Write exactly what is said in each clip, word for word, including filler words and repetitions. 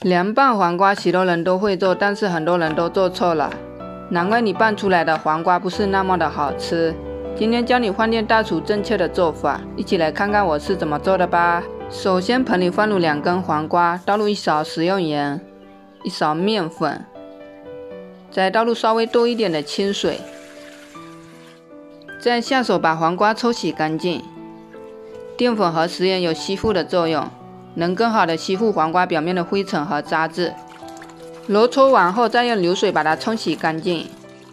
凉拌黄瓜许多人都会做，但是很多人都做错了，难怪你拌出来的黄瓜不是那么的好吃。今天教你饭店大厨正确的做法，一起来看看我是怎么做的吧。首先，盆里放入两根黄瓜，倒入一勺食用盐，一勺面粉，再倒入稍微多一点的清水，再下手把黄瓜抽洗干净。淀粉和食盐有吸附的作用，能更好的吸附黄瓜表面的灰尘和渣质。揉搓完后，再用流水把它冲洗干净。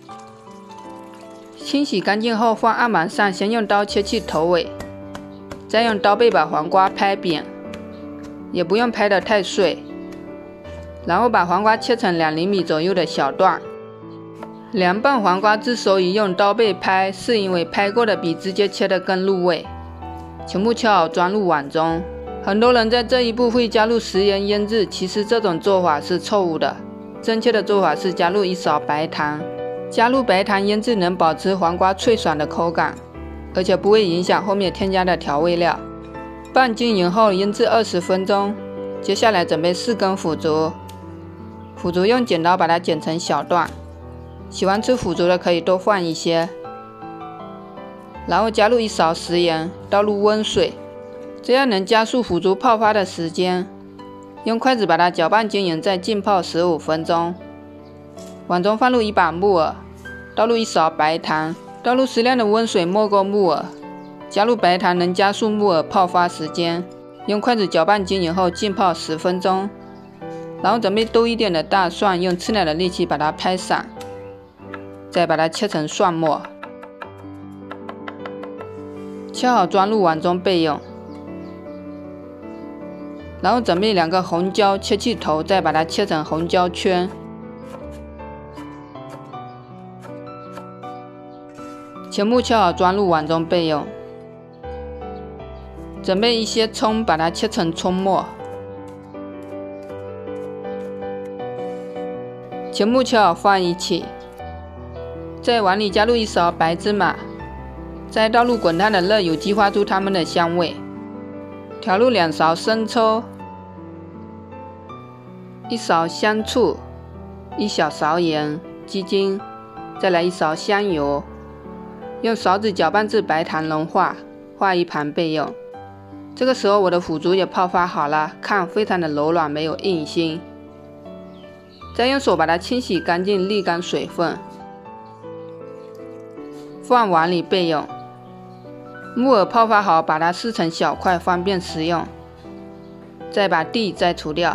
清洗干净后，放案板上，先用刀切去头尾，再用刀背把黄瓜拍扁，也不用拍得太碎。然后把黄瓜切成两厘米左右的小段。凉拌黄瓜之所以用刀背拍，是因为拍过的比直接切的更入味。全部切好装入碗中。很多人在这一步会加入食盐腌制，其实这种做法是错误的。正确的做法是加入一勺白糖。加入白糖腌制能保持黄瓜脆爽的口感，而且不会影响后面添加的调味料。拌均匀后腌制二十分钟。接下来准备四根腐竹，腐竹用剪刀把它剪成小段。喜欢吃腐竹的可以多放一些。然后加入一勺食盐，倒入温水，这样能加速腐竹泡发的时间。用筷子把它搅拌均匀，再浸泡十五分钟。碗中放入一把木耳，倒入一勺白糖，倒入适量的温水没过木耳。加入白糖能加速木耳泡发时间。用筷子搅拌均匀后浸泡十分钟。然后准备多一点的大蒜，用吃奶的力气把它拍散，再把它切成蒜末。切好装入碗中备用。然后准备两个红椒，切去头，再把它切成红椒圈。全部切好装入碗中备用。准备一些葱，把它切成葱末。全部切好放一起。在碗里加入一勺白芝麻，再倒入滚烫的热油，激发出它们的香味。调入两勺生抽，一勺香醋，一小勺盐、鸡精，再来一勺香油。用勺子搅拌至白糖融化，画一盘备用。这个时候我的腐竹也泡发好了，看非常的柔软，没有硬心。再用手把它清洗干净，沥干水分，放碗里备用。木耳泡发好，把它撕成小块，方便食用。再把蒂摘除掉，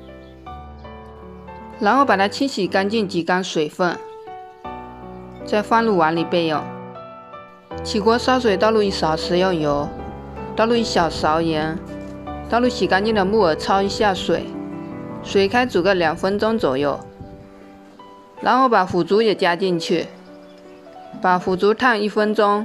然后把它清洗干净，挤干水分，再放入碗里备用。起锅烧水，倒入一勺食用油，倒入一小勺盐，倒入洗干净的木耳，焯一下水，水开煮个两分钟左右。然后把腐竹也加进去，把腐竹烫一分钟。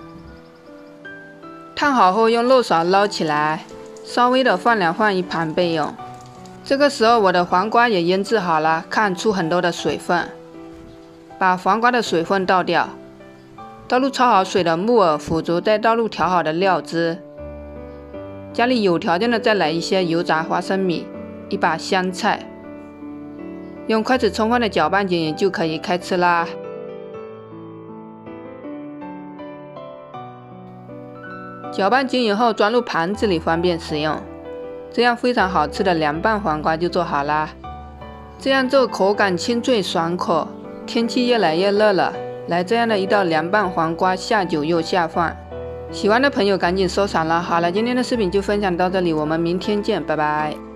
烫好后用漏勺捞起来，稍微的放凉放一旁备用。这个时候我的黄瓜也腌制好了，看出很多的水分，把黄瓜的水分倒掉，倒入焯好水的木耳、腐竹，再倒入调好的料汁。家里有条件的再来一些油炸花生米，一把香菜，用筷子充分的搅拌均匀就可以开吃啦。搅拌均匀后装入盘子里，方便食用。这样非常好吃的凉拌黄瓜就做好啦。这样做口感清脆爽口。天气越来越热了，来这样的一道凉拌黄瓜，下酒又下饭。喜欢的朋友赶紧收藏了。好了，今天的视频就分享到这里，我们明天见，拜拜。